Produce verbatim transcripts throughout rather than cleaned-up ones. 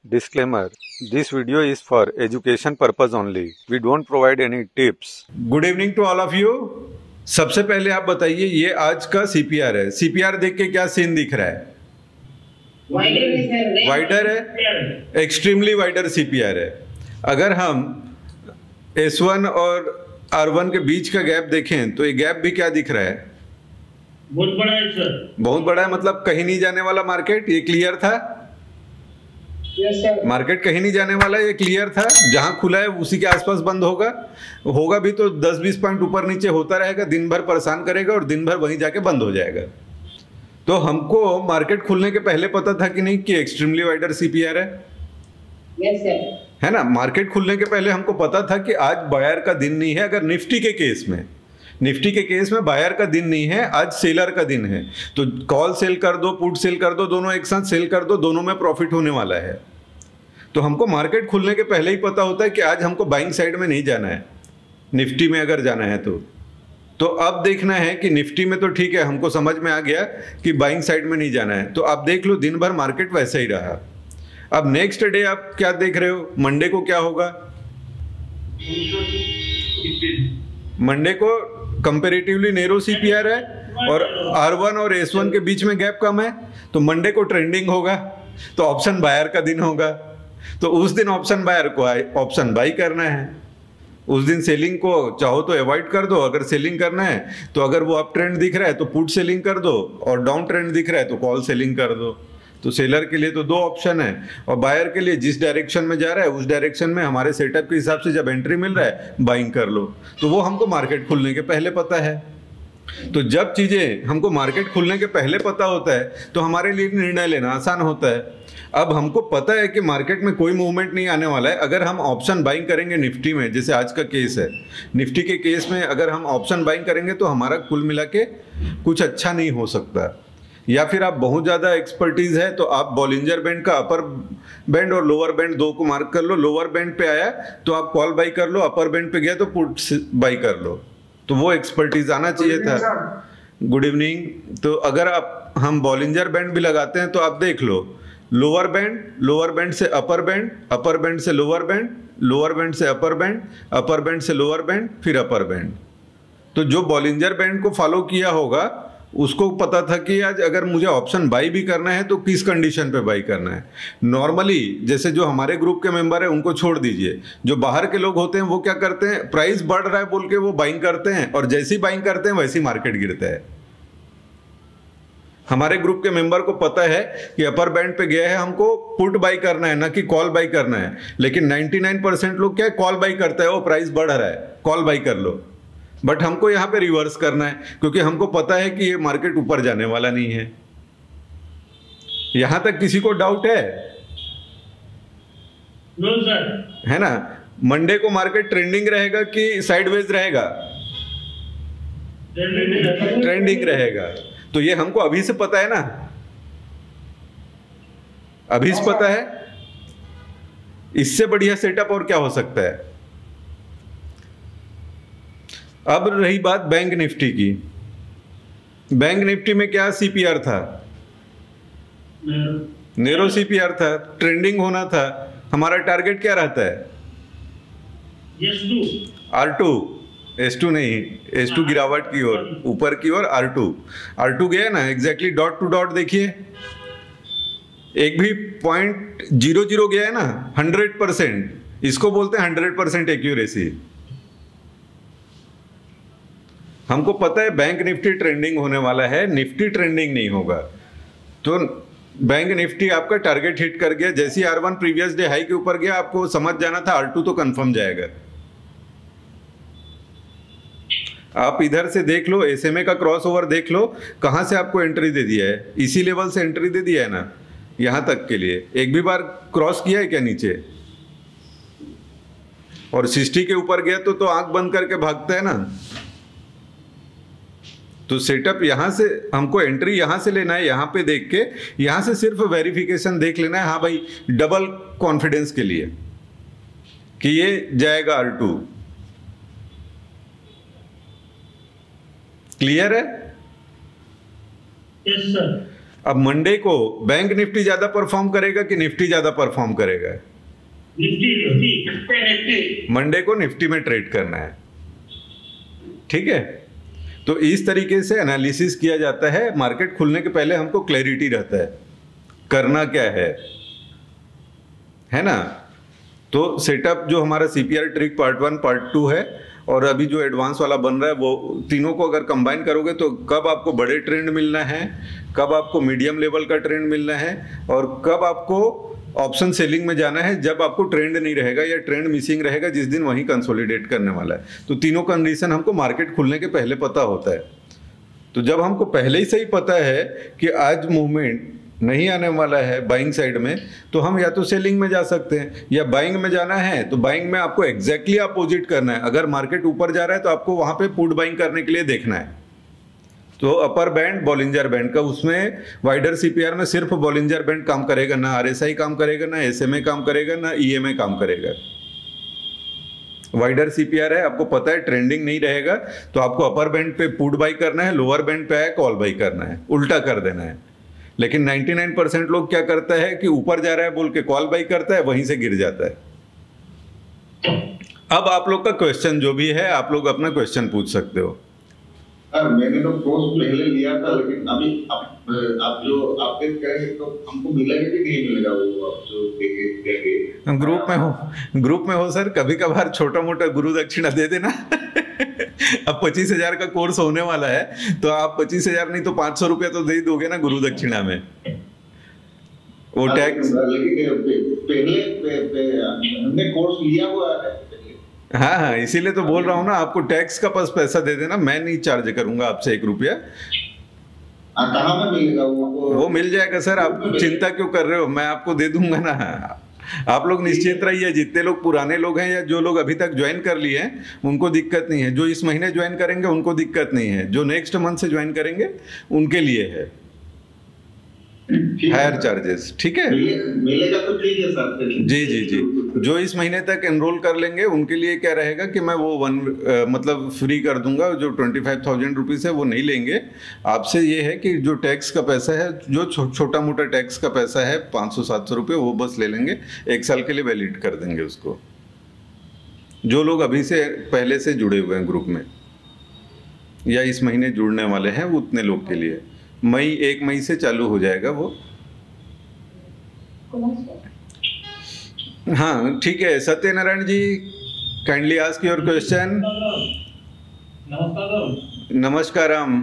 Disclaimer: This video is for education purpose only. We don't provide any tips. Good evening to all of you. सबसे पहले आप बताइए, ये आज का सीपीआर है। सीपीआर देख के क्या सीन दिख रहा है? वाइडर है, एक्सट्रीमली वाइडर सीपीआर है। अगर हम एस वन और आर वन के बीच का गैप देखें तो ये गैप भी क्या दिख रहा है? बहुत बड़ा है सर। बहुत बड़ा है, मतलब कहीं नहीं जाने वाला मार्केट। ये क्लियर था? Yes sir. मार्केट कहीं नहीं जाने वाला, ये क्लियर था। जहां खुला है उसी के आसपास बंद होगा। होगा भी तो दस बीस पॉइंट ऊपर नीचे होता रहेगा, दिन भर परेशान करेगा और दिन भर वहीं जाके बंद हो जाएगा। तो हमको मार्केट खुलने के पहले पता था कि नहीं कि एक्सट्रीमली वाइडर सीपीआर है? Yes sir. है ना? मार्केट खुलने के पहले हमको पता था कि आज बायर का दिन नहीं है। अगर निफ्टी के केस में निफ्टी के केस में बायर का दिन नहीं है, आज सेलर का दिन है। तो कॉल सेल कर दो, पुट सेल कर दो, दोनों एक साथ सेल कर दो, दोनों में प्रॉफिट होने वाला है। तो हमको मार्केट खुलने के पहले ही पता होता है कि आज हमको बाइंग साइड में नहीं जाना है, निफ्टी में अगर जाना है तो तो अब देखना है कि निफ्टी में तो ठीक है, हमको समझ में आ गया कि बाइंग साइड में नहीं जाना है। तो आप देख लो, दिन भर मार्केट वैसा ही रहा। अब नेक्स्ट डे आप क्या देख रहे हो? मंडे को क्या होगा? मंडे को कंपैरेटिवली नेरो सीपीआर है और आर वन और एस वन के बीच में गैप कम है, तो मंडे को ट्रेंडिंग होगा, तो ऑप्शन बायर का दिन होगा। तो उस दिन ऑप्शन बायर को ऑप्शन बाई करना है। उस दिन सेलिंग को चाहो तो अवॉइड कर दो। अगर सेलिंग करना है तो अगर वो अप ट्रेंड दिख रहा है तो पुट सेलिंग कर दो, और डाउन ट्रेंड दिख रहा है तो कॉल सेलिंग कर दो। तो सेलर के लिए तो दो ऑप्शन है, और बायर के लिए जिस डायरेक्शन में जा रहा है उस डायरेक्शन में हमारे सेटअप के हिसाब से जब एंट्री मिल रहा है बाइंग कर लो। तो वो हमको मार्केट खुलने के पहले पता है। तो जब चीज़ें हमको मार्केट खुलने के पहले पता होता है तो हमारे लिए निर्णय लेना आसान होता है। अब हमको पता है कि मार्केट में कोई मूवमेंट नहीं आने वाला है। अगर हम ऑप्शन बाइंग करेंगे निफ्टी में, जैसे आज का केस है, निफ्टी के केस में अगर हम ऑप्शन बाइंग करेंगे तो हमारा कुल मिला के कुछ अच्छा नहीं हो सकता। या फिर आप बहुत ज़्यादा एक्सपर्टीज़ है तो आप बॉलिंजर बैंड का अपर बैंड और लोअर बैंड दो को मार्क कर लो। लोअर बैंड पे आया तो आप कॉल बाई कर लो, अपर बैंड पे गया तो पुट बाई कर लो। तो वो एक्सपर्टीज आना चाहिए था। Good evening. तो अगर आप हम बॉलिंजर बैंड भी लगाते हैं तो आप देख लो, लोअर बैंड, लोअर बैंड से अपर बैंड, अपर बैंड से लोअर बैंड, लोअर बैंड से अपर बैंड, अपर बैंड से लोअर बैंड, फिर अपर बैंड। तो जो बॉलिंजर बैंड को फॉलो किया होगा उसको पता था कि आज अगर मुझे ऑप्शन बाई भी करना है तो किस कंडीशन पे बाई करना है। नॉर्मली जैसे जो हमारे ग्रुप के मेंबर है उनको छोड़ दीजिए, जो बाहर के लोग होते हैं वो क्या करते हैं, प्राइस बढ़ रहा है बोल के वो बाइंग करते हैं, और जैसी बाइंग करते हैं वैसी मार्केट गिरता है। हमारे ग्रुप के मेंबर को पता है कि अपर बैंड पे गया है, हमको पुट बाई करना है ना कि कॉल बाई करना है। लेकिन निन्यानवे परसेंट लोग क्या कॉल बाई करता है, वो प्राइस बढ़ रहा है कॉल बाई कर लो। बट हमको यहाँ पे रिवर्स करना है, क्योंकि हमको पता है कि ये मार्केट ऊपर जाने वाला नहीं है। यहां तक किसी को डाउट है? No sir. है ना? मंडे को मार्केट ट्रेंडिंग रहेगा कि साइडवेज रहेगा? ट्रेंडिंग रहेगा। तो ये हमको अभी से पता है ना, अभी से पता है। इससे बढ़िया सेटअप और क्या हो सकता है? अब रही बात बैंक निफ्टी की। बैंक निफ्टी में क्या सीपीआर था? नेरो सीपीआर था, ट्रेंडिंग होना था। हमारा टारगेट क्या रहता है? आर टू, एस टू नहीं, एस टू गिरावट की ओर, ऊपर की ओर आर टू। आर टू गया ना एग्जैक्टली डॉट टू डॉट। देखिए एक भी पॉइंट जीरो जीरो गया है ना, हंड्रेड परसेंट। इसको बोलते हैं हंड्रेड परसेंट एक्यूरेसी। हमको पता है बैंक निफ्टी ट्रेंडिंग होने वाला है, निफ्टी ट्रेंडिंग नहीं होगा। तो बैंक निफ्टी आपका टारगेट हिट कर गया। जैसे R one previous day high के ऊपर गया, आपको समझ जाना था आर टू तो कंफर्म जाएगा। आप इधर से देख लो, एसएमए का क्रॉस ओवर देख लो, कहां से आपको एंट्री दे दिया है? इसी लेवल से एंट्री दे दिया है ना, यहां तक के लिए। एक भी बार क्रॉस किया है क्या नीचे? और सिक्सटी के ऊपर गया तो तो आंख बंद करके भागता है ना। तो सेटअप यहां से हमको एंट्री यहां से लेना है, यहां पे देख के, यहां से सिर्फ वेरिफिकेशन देख लेना है। हाँ भाई, डबल कॉन्फिडेंस के लिए कि ये जाएगा आर टू। क्लियर है? Yes sir. अब मंडे को बैंक निफ्टी ज्यादा परफॉर्म करेगा कि निफ्टी ज्यादा परफॉर्म करेगा? निफ्टी निफ्टी निफ्टी मंडे को निफ्टी में ट्रेड करना है, ठीक है। तो इस तरीके से एनालिसिस किया जाता है। मार्केट खुलने के पहले हमको क्लैरिटी रहता है करना क्या है है ना। तो सेटअप जो हमारा CPR trick part one part two है और अभी जो एडवांस वाला बन रहा है, वो तीनों को अगर कंबाइन करोगे तो कब आपको बड़े ट्रेंड मिलना है, कब आपको मीडियम लेवल का ट्रेंड मिलना है और कब आपको ऑप्शन सेलिंग में जाना है जब आपको ट्रेंड नहीं रहेगा या ट्रेंड मिसिंग रहेगा, जिस दिन वहीं कंसोलिडेट करने वाला है। तो तीनों कंडीशन हमको मार्केट खुलने के पहले पता होता है। तो जब हमको पहले ही से ही पता है कि आज मूवमेंट नहीं आने वाला है बाइंग साइड में, तो हम या तो सेलिंग में जा सकते हैं या बाइंग में जाना है तो बाइंग में आपको एग्जैक्टली अपोजिट करना है। अगर मार्केट ऊपर जा रहा है तो आपको वहां पे पुट बाइंग करने के लिए देखना है। तो अपर बैंड बॉलिंजर बैंड का, उसमें वाइडर सीपीआर में सिर्फ बॉलिंजर बैंड काम करेगा, ना आरएसआई काम करेगा, ना एसएमए काम करेगा, ना ईएमए काम करेगा। वाइडर सीपीआर है, आपको पता है ट्रेंडिंग नहीं रहेगा तो आपको अपर बैंड पे पुट बाई करना है, लोअर बैंड पे है कॉल बाई करना है, उल्टा कर देना है। लेकिन निन्यानवे परसेंट लोग क्या करता है कि ऊपर जा रहा है बोल के कॉल बाई करता है, वहीं से गिर जाता है। अब आप लोग का क्वेश्चन जो भी है, आप लोग अपना क्वेश्चन पूछ सकते हो। सर मैंने तो कोर्स पहले लिया था, लेकिन अभी आप, आप जो अपडेट करेंगे तो हमको मिलेगा कि नहीं मिलेगा वो आप जो देंगे देंगे? ग्रुप में हो ग्रुप में हो सर, कभी कभार छोटा मोटा गुरु दक्षिणा दे देना। अब पच्चीस हजार का कोर्स होने वाला है तो आप पच्चीस हजार नहीं तो पांच सौ रुपया तो दे दोगे ना गुरु दक्षिणा में। वो टैक्स, लेकिन पहले पे, पे, हमने कोर्स लिया हुआ है। हाँ हाँ इसीलिए तो बोल रहा हूँ ना, आपको टैक्स का बस पैसा दे देना, मैं नहीं चार्ज करूंगा आपसे एक रुपया। कहाँ में मिलेगा वो? वो मिल जाएगा सर, आप चिंता क्यों कर रहे हो, मैं आपको दे दूंगा ना। आप लोग निश्चिंत रहिए, जितने लोग पुराने लोग हैं या जो लोग अभी तक ज्वाइन कर लिए हैं उनको दिक्कत नहीं है, जो इस महीने ज्वाइन करेंगे उनको दिक्कत नहीं है, जो नेक्स्ट मंथ से ज्वाइन करेंगे उनके लिए है हायर चार्जेस, ठीक है। मिलेगा तो ठीक है सर। जी जी जी, जो इस महीने तक एनरोल कर लेंगे उनके लिए क्या रहेगा कि मैं वो वन आ, मतलब फ्री कर दूंगा, जो ट्वेंटी फाइव थाउजेंड रुपीज़ है वो नहीं लेंगे आपसे। ये है कि जो टैक्स का पैसा है, जो छो, छोटा मोटा टैक्स का पैसा है पाँच सौ सात सौ रुपये, वो बस ले लेंगे, एक साल के लिए वैलिड कर देंगे उसको। जो लोग अभी से पहले से जुड़े हुए हैं ग्रुप में या इस महीने जुड़ने वाले हैं, उतने लोग के लिए मई एक मई से चालू हो जाएगा वो। हाँ ठीक है, Satyanarayan ji kindly ask your question. नमस्कार नमस्कारम।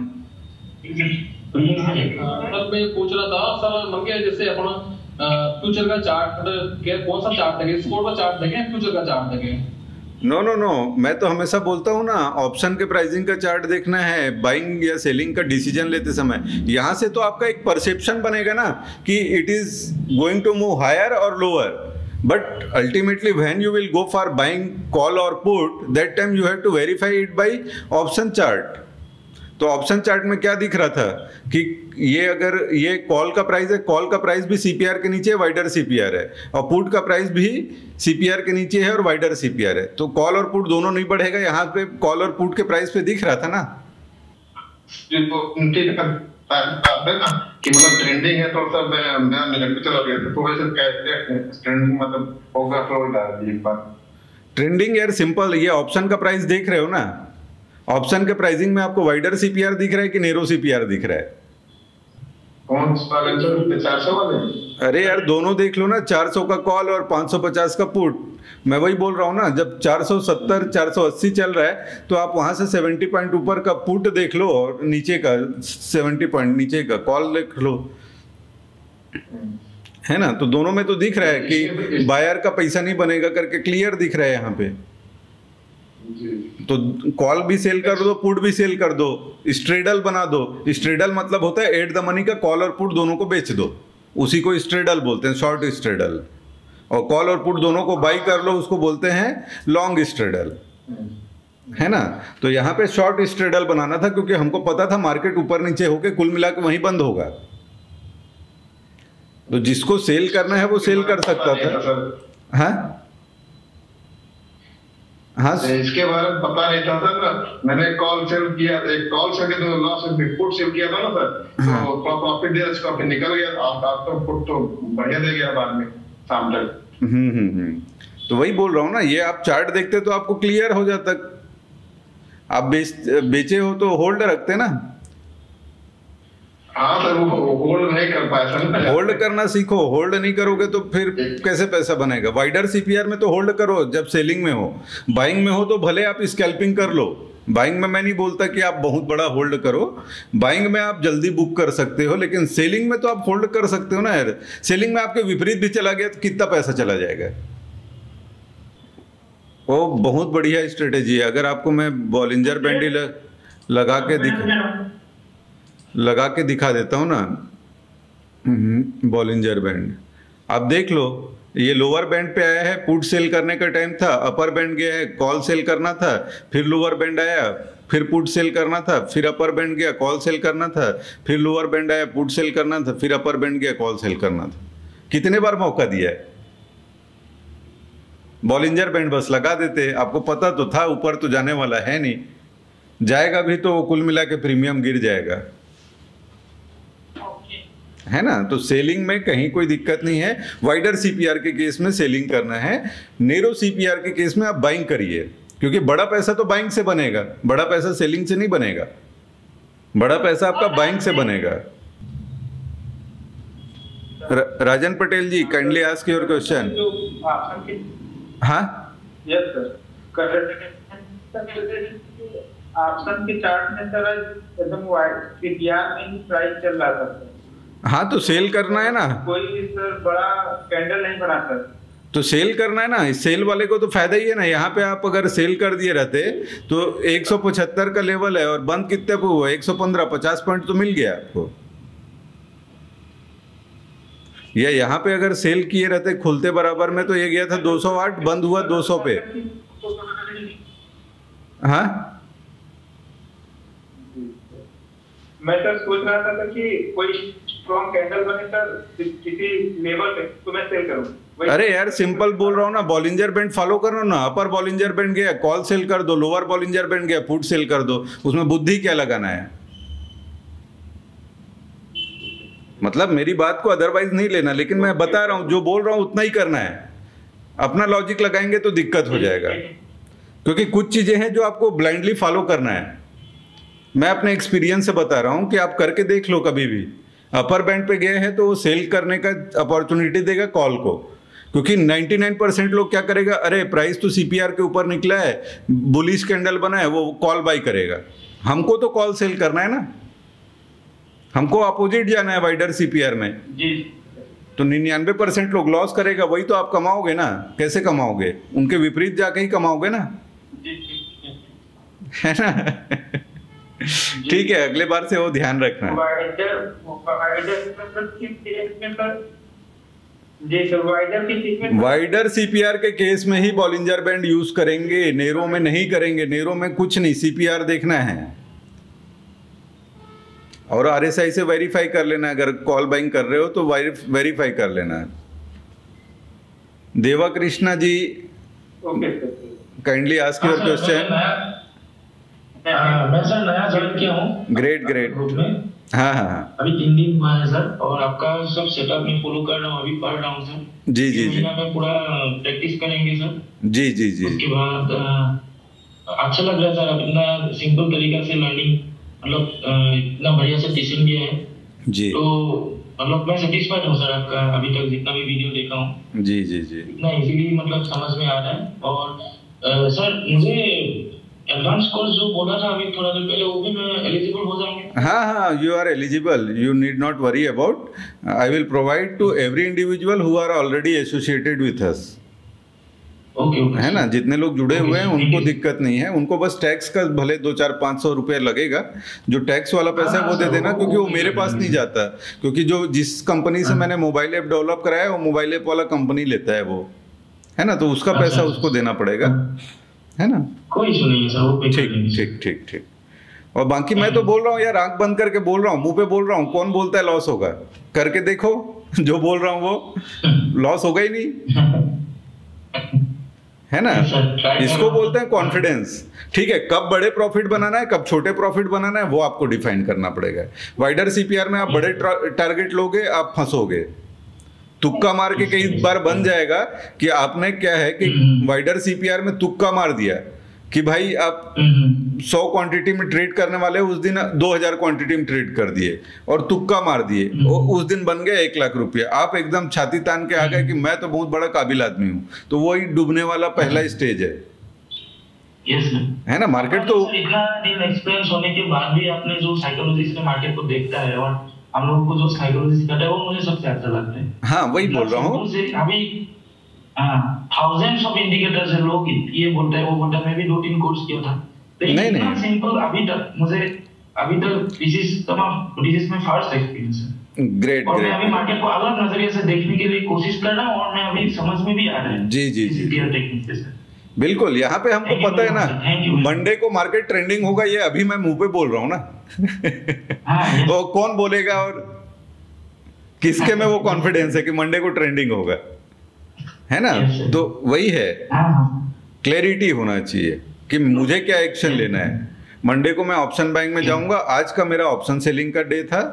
सर मैं पूछ रहा था सर, मन के जैसे अपना फ्यूचर का चार्ट, कौन सा चार्ट देखें, स्पोर्ट का चार्ट देखें, फ्यूचर का चार्ट देखें? नो नो नो, मैं तो हमेशा बोलता हूँ ना, ऑप्शन के प्राइसिंग का चार्ट देखना है बाइंग या सेलिंग का डिसीजन लेते समय। यहाँ से तो आपका एक परसेप्शन बनेगा ना कि it is going to move higher और lower, but ultimately when you will go for buying call और put, that time you have to verify it by option chart. तो ऑप्शन चार्ट में क्या दिख रहा था कि ये अगर ये कॉल का प्राइस है, कॉल का प्राइस भी सीपीआर के नीचे है, वाइडर सीपीआर है, और पुट का प्राइस भी सीपीआर के नीचे है और वाइडर सीपीआर है। तो कॉल और पुट दोनों नहीं बढ़ेगा, यहाँ पे कॉल और पुट के प्राइस पे दिख रहा था ना। कि मतलब ट्रेंडिंग है तो सब मैं नेगेटिव चला गया तो वैसे कैसे ट्रेंडिंग मतलब होगा फ्लो डाल एक बार। ट्रेंडिंग यार सिंपल, ये ऑप्शन का प्राइस देख रहे हो ना, ऑप्शन के प्राइसिंग में आपको वाइडर सीपीआर दिख रहा है कि नेरो सीपीआर दिख रहा है? कौन सा वाले? चार सौ वाले? अरे यार दोनों देख लो ना, चार सौ का कॉल और पाँच सौ पचास का पुट। मैं वही बोल रहा हूँ ना, जब चार सौ सत्तर चार सौ अस्सी चल रहा है तो आप वहां से सत्तर पॉइंट ऊपर का पुट देख लो और नीचे का सत्तर पॉइंट नीचे का कॉल देख लो, है ना। तो दोनों में तो दिख रहा है कि बायर का पैसा नहीं बनेगा करके क्लियर दिख रहा है यहाँ पे। तो कॉल भी सेल कर दो, पुट भी सेल कर दो, स्ट्रेडल बना दो। स्ट्रेडल मतलब होता है एट द मनी का कॉल और पुट दोनों को बेच दो, उसी को स्ट्रेडल बोलते हैं, शॉर्ट स्ट्रेडल। और कॉल और पुट दोनों को बाई कर लो, उसको बोलते हैं लॉन्ग स्ट्रेडल, है ना। तो यहाँ पे शॉर्ट स्ट्रेडल बनाना था क्योंकि हमको पता था मार्केट ऊपर नीचे होके कुल मिला के वहीं बंद होगा। तो जिसको सेल करना है वो सेल कर सकता था। हाँ हाँ तो इसके बारे में पता नहीं था सर ना, मैंने कॉल सेल किया, एक कॉल सेल के तो लॉस पुट सेल किया था ना सर, तो प्रॉफिट दिया, इसका फिर निकल गया, आप आप तो पुट तो बढ़िया दे गया बाद में शाम तक। हम्म हम्म हम्म तो वही बोल रहा हूँ ना, ये आप चार्ट देखते तो आपको क्लियर हो जाता। आप बेच बेचे हो तो होल्ड रखते ना। हाँ सर, वो होल्ड नहीं कर पाया सर। होल्ड करना सीखो, होल्ड नहीं करोगे तो फिर कैसे पैसा बनेगा। वाइडर सीपीआर में तो होल्ड करो जब सेलिंग में हो, बाइंग में हो तो भले आप स्कैल्पिंग कर लो। बाइंग में मैं नहीं बोलता कि आप बहुत बड़ा होल्ड करो, बाइंग में आप जल्दी बुक कर सकते हो, लेकिन सेलिंग में तो आप होल्ड कर सकते हो ना यार। सेलिंग में आपके विपरीत भी चला गया तो कितना पैसा चला जाएगा। वो बहुत बढ़िया स्ट्रेटेजी है। अगर आपको मैं बॉलिंजर बैंड लगा के दिखा लगा के दिखा देता हूँ ना, बॉलिंजर बैंड आप देख लो। ये लोअर बैंड पे आया है, पुट सेल करने का टाइम था, अपर बैंड गया है, कॉल सेल करना था, फिर लोअर बैंड आया, फिर पुट सेल करना था, फिर अपर बैंड गया, कॉल सेल करना था, फिर लोअर बैंड आया, पुट सेल करना था, फिर अपर बैंड गया, कॉल सेल करना था। कितने बार मौका दिया है। बॉलिंजर बैंड बस लगा देते, आपको पता तो था ऊपर तो जाने वाला है नहीं, जाएगा भी तो कुल मिला के प्रीमियम गिर जाएगा, है ना। तो सेलिंग में कहीं कोई दिक्कत नहीं है। वाइडर सीपीआर के केस में सेलिंग करना है, नेरो सीपीआर के केस में आप बाइंग करिए, क्योंकि बड़ा पैसा तो बाइंग से बनेगा, बड़ा पैसा सेलिंग से नहीं बनेगा, बड़ा पैसा आपका बाइंग से बनेगा। Rajan Patel ji, kindly ask your question. हाँ यस सर, ऑप्शन के चार्ट में सर एकदम वाइड सीपीआर में ही प्राइस चल रहा था। हाँ तो सेल करना है ना, कोई सर बड़ा कैंडल नहीं बना सर, तो सेल करना है ना। सेल वाले को तो फायदा ही है ना। यहाँ पे आप अगर सेल कर दिए रहते तो एक सौ पचहत्तर का लेवल है और बंद कितने पे हुआ, एक सौ पंद्रह, पचास पॉइंट तो मिल गया आपको। या यहाँ पे अगर सेल किए रहते खुलते बराबर में तो ये गया था दो सौ आठ, बंद हुआ दो सौ पे। हाँ मैं सर सोच रहा था कि कोई स्ट्रॉन्ग कैंडल बने सर किसी लेवल पे तो मैं सेल करूं। अरे यार सिंपल बोल रहा हूँ ना, बॉलिंजर बैंड फॉलो करो ना। अपर बॉलिंजर बैंड गया, कॉल सेल कर दो, लोअर बॉलिंजर बैंड गया, पुट सेल कर दो। उसमें बुद्धि क्या लगाना है, मतलब मेरी बात को अदरवाइज नहीं लेना, लेकिन मैं बता रहा हूँ जो बोल रहा हूँ उतना ही करना है। अपना लॉजिक लगाएंगे तो दिक्कत हो जाएगा, क्योंकि कुछ चीजें हैं जो आपको ब्लाइंडली फॉलो करना है। मैं अपने एक्सपीरियंस से बता रहा हूँ कि आप करके देख लो। कभी भी अपर बैंड पे गए हैं तो वो सेल करने का अपॉर्चुनिटी देगा कॉल को, क्योंकि निन्यानवे परसेंट लोग क्या करेगा, अरे प्राइस तो सीपीआर के ऊपर निकला है, बुलिश कैंडल बना है, वो कॉल बाई करेगा। हमको तो कॉल सेल करना है ना, हमको अपोजिट जाना है वाइडर सीपीआर में जी। तो निन्यानवे परसेंट लोग लॉस करेगा, वही तो आप कमाओगे ना। कैसे कमाओगे, उनके विपरीत जाके ही कमाओगे ना, है ना। ठीक है, अगले बार से वो ध्यान रखना। वाइडर वाइडर जी सर, वाइडर की केस में वाइडर सीपीआर के केस में ही बॉलिंजर बैंड यूज करेंगे, नेरो में नहीं करेंगे। नेरो में कुछ नहीं, सीपीआर देखना है और आरएसआई से वेरीफाई कर लेना। अगर कॉल बाइंग कर रहे हो तो वेरीफाई कर लेना है। Deva Krishna ji, okay sir, kindly ask your question. मैं सर नया ज्वाइन किया हूँ ग्रेट ग्रेट ग्रुप में। हाँ हाँ हाँ अभी तीन दिन हुआ है सर, और आपका सब सेटअप में फॉलो कर रहा हूँ, अभी पढ़ रहा हूँ सर। जी जी जी में पूरा प्रैक्टिस करेंगे सर। जी जी जी उसके बाद अच्छा लग रहा है सर, अब इतना सिंपल तरीका से लर्निंग, मतलब इतना बढ़िया से टीचिंग दिया है जी। तो मतलब मैं सेटिस्फाइड हूँ सर आपका, अभी तक जितना भी वीडियो देखा हूँ जी जी जी इतना इजीली मतलब समझ में आ रहा है। और सर मुझे एडवांस कोर्स जो बोला था अभी थोड़ा देर पहले, वो भी मैं एलिजिबल हो जाऊंगा? हाँ हाँ, you are eligible, you need not worry about. I will provide to every individual who are already associated with us. Okay okay, है ना, जितने लोग जुड़े okay, हुए हैं ठीक उनको है। दिक्कत नहीं है। उनको बस टैक्स का भले दो चार पाँच सौ रुपये लगेगा, जो टैक्स वाला पैसा है वो दे देना, क्योंकि वो मेरे पास नहीं जाता। क्योंकि जो जिस कंपनी से मैंने मोबाइल ऐप डेवलप कराया है वो मोबाइल ऐप वाला कंपनी लेता है वो, है ना, तो उसका पैसा उसको देना पड़ेगा, है ना। कोई इशू नहीं है सर, वो पे कर ठीक देंगे। ठीक ठीक ठीक। और बाकी मैं तो बोल रहा हूँ यार, आंख बंद करके बोल रहा हूँ, मुंह पे बोल रहा हूँ। कौन बोलता है लॉस होगा, करके देखो। जो बोल रहा हूँ वो लॉस होगा ही नहीं, है ना। Yes, sir. Try इसको करना। बोलते हैं कॉन्फिडेंस। ठीक है, कब बड़े प्रॉफिट बनाना है, कब छोटे प्रॉफिट बनाना है, वो आपको डिफाइन करना पड़ेगा। वाइडर सीपीआर में आप बड़े टारगेट लोगे, आप फंसोगे। तुक्का मार के कई बार बन जाएगा कि आपने क्या है कि वाइडर सीपीआर में तुक्का मार दिया कि भाई आप सौ क्वांटिटी में ट्रेड करने वाले उस दिन दो हजार क्वांटिटी में ट्रेड कर दिए और तुक्का मार दिए, उस दिन बन गया एक लाख रुपया। आप एकदम छाती तान के आ गए कि मैं तो बहुत बड़ा काबिल आदमी हूँ, तो वही डूबने वाला पहला स्टेज है। यस सर, है ना। मार्केट तो इतना दिन एक्सपीरियंस होने के बाद भी आपने जो साइकोलॉजी से मार्केट को देखता है और हम लोग को जो साइकोलॉजी सिखाता है वो मुझे सबसे अच्छा लगता है। हाँ, वही बोल रहा हूँ। अभी थाउजेंड्स ऑफ इंडिकेटर्स है, लोग ये बोलते हैं वो बोलता है, मैं भी दो तीन कोर्स किया था, तो नहीं इतना नहीं सिंपल अभी तक मुझे अभी तक this is this is my first experience है। ग्रेट और मैं अभी ग्रेट। मार्केट को अलग नजरिए से देखने के लिए कोशिश कर रहा हूँ और मैं अभी समझ में भी आ रहा है जी जी जी टेक्निक से सर। बिल्कुल। यहाँ पे हमको Thank you पता है very much, thank ना you. मंडे को मार्केट ट्रेंडिंग होगा, ये अभी मैं मुंह पे बोल रहा हूँ ना। हाँ, yes. वो कौन बोलेगा और किसके में वो कॉन्फिडेंस है कि मंडे को ट्रेंडिंग होगा, है ना। Yes, sir. तो वही है, हाँ हाँ क्लैरिटी होना चाहिए कि मुझे क्या एक्शन लेना है। मंडे को मैं ऑप्शन बाइंग में जाऊंगा, आज का मेरा ऑप्शन सेलिंग का डे था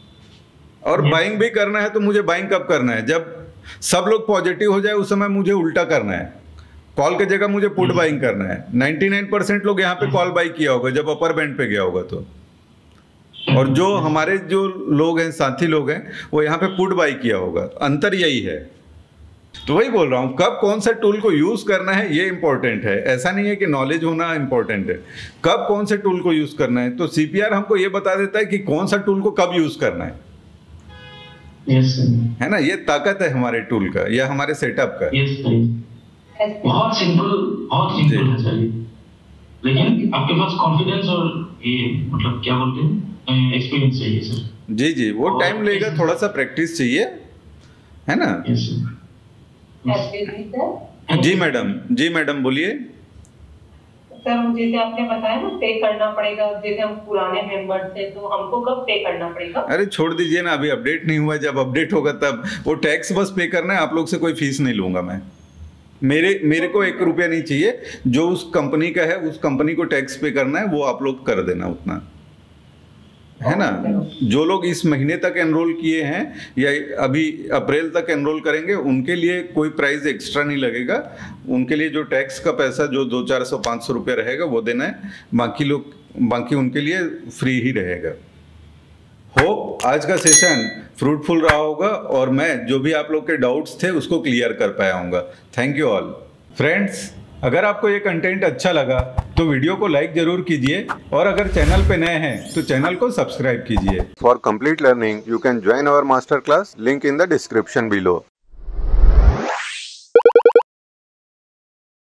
और Yes. बाइंग भी करना है, तो मुझे बाइंग कब करना है, जब सब लोग पॉजिटिव हो जाए उस समय मुझे उल्टा करना है। कॉल की जगह मुझे पुट बाइंग करना है। निन्यानवे परसेंट लोग यहाँ पे कॉल बाई किया होगा जब अपर बैंड पे गया होगा तो, और जो हमारे जो लोग हैं, साथी लोग हैं, वो यहाँ पे पुट बाई किया होगा। अंतर यही है। तो वही बोल रहा हूँ, कब कौन सा टूल को यूज करना है ये इंपॉर्टेंट है। ऐसा नहीं है कि नॉलेज होना इंपॉर्टेंट है, कब कौन से टूल को यूज करना है। तो सीपीआर हमको ये बता देता है कि कौन सा टूल को कब यूज करना है, यस सर, है ना। ये ताकत है हमारे टूल का या हमारे सेटअप का। Yes sir. बहुत सिंपल बहुत सिंपल है सर ये, लेकिन आपके पास कॉन्फिडेंस और ये मतलब क्या बोलते हैं एक्सपीरियंस चाहिए सर। जी जी, वो टाइम लेगा, थोड़ा सा प्रैक्टिस चाहिए, है ना। Yes sir. जी मैडम, जी मैडम बोलिए। सर जैसे आपने बताया ना पे करना पड़ेगा, जैसे हम पुराने मेंबर्स हैं तो हमको कब पे करना पड़ेगा? अरे छोड़ दीजिए ना, अभी अपडेट नहीं हुआ, जब अपडेट होगा तब। वो टैक्स बस पे करना है, आप लोग से कोई फीस नहीं लूंगा मैं। मेरे मेरे को एक रुपया नहीं चाहिए, जो उस कंपनी का है उस कंपनी को टैक्स पे करना है, वो आप लोग कर देना उतना, है ना। जो लोग इस महीने तक एनरोल किए हैं या अभी अप्रैल तक एनरोल करेंगे, उनके लिए कोई प्राइस एक्स्ट्रा नहीं लगेगा। उनके लिए जो टैक्स का पैसा जो दो चार सौ पाँच सौ रुपया रहेगा वो देना है, बाकी लोग बाकी उनके लिए फ्री ही रहेगा। होप आज का सेशन फ्रूटफुल रहा होगा और मैं जो भी आप लोग के डाउट्स थे उसको क्लियर कर पाया हूँगा। Thank you all friends. अगर आपको ये कंटेंट अच्छा लगा तो वीडियो को लाइक जरूर कीजिए और अगर चैनल पे नए हैं तो चैनल को सब्सक्राइब कीजिए। For complete learning, you can join our masterclass. Link in the description below.